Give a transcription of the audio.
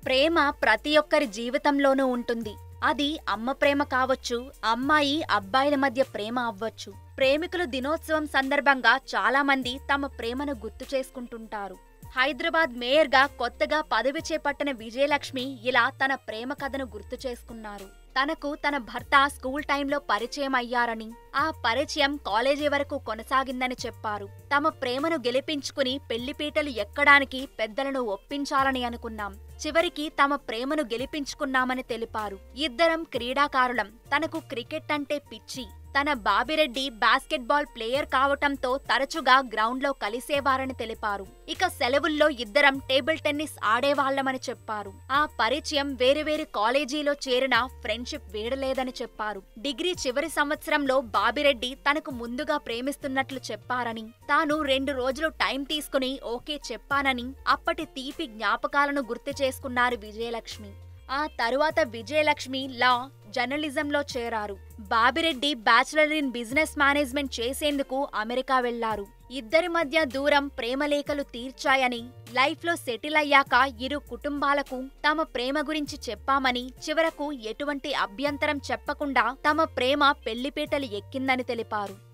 ప్రేమ ప్రతి ఒక్కరి జీవితంలోనూ ఉంటుంది. అది అమ్మ ప్రేమ కావచ్చు, అమ్మాయి అబ్బాయిల మధ్య ప్రేమ అవ్వచ్చు. ప్రేమికుల దినోత్సవం సందర్భంగా చాలా మంది తమ ప్రేమను గుర్తు చేసుకుంటుంటారు. హైదరాబాద్ మేయర్గా కొత్తగా పదవి చేపట్టిన విజయలక్ష్మి ఇలా తన ప్రేమ కథను గుర్తు చేసుకున్నారు. తనకు తన భర్త స్కూల్ టైంలో పరిచయం అయ్యారని, ఆ పరిచయం కాలేజీ వరకు కొనసాగిందని చెప్పారు. తమ ప్రేమను గెలిపించుకుని పెళ్లిపీటలు ఎక్కడానికి పెద్దలను ఒప్పించాలని అనుకున్నాం. చివరికి తమ ప్రేమను గెలిపించుకున్నామని తెలిపారు. ఇద్దరం క్రీడాకారులం. తనకు క్రికెట్ అంటే పిచ్చి. తన బాబిరెడ్డి బాస్కెట్బాల్ ప్లేయర్ కావటంతో తరచుగా గ్రౌండ్లో కలిసేవారని తెలిపారు. ఇక సెలవుల్లో ఇద్దరం టేబుల్ టెన్నిస్ ఆడేవాళ్లమని చెప్పారు. ఆ పరిచయం వేరువేరు కాలేజీలో చేరిన ఫ్రెండ్షిప్ వీడలేదని చెప్పారు. డిగ్రీ చివరి సంవత్సరంలో బాబిరెడ్డి తనకు ముందుగా ప్రేమిస్తున్నట్లు చెప్పారని, తాను 2 రోజులు టైం తీసుకుని ఓకే చెప్పానని అప్పటి తీపి జ్ఞాపకాలను గుర్తు చేసుకున్నారు విజయలక్ష్మి. ఆ తరువాత విజయలక్ష్మి లా, జర్నలిజంలో చేరారు. Babireddy bachelor in business management చేసేందుకు అమెరికా వెళ్లారు. ఇద్దరి మధ్య దూరం ప్రేమలేఖలు తీర్చాయని, లైఫ్లో సెటిల్ అయ్యాక ఇరు కుటుంబాలకు తమ ప్రేమ గురించి చెప్పామని, చివరకు ఎటువంటి అభ్యంతరం చెప్పకుండా తమ ప్రేమ పెళ్లిపీటలు ఎక్కిందని తెలిపారు.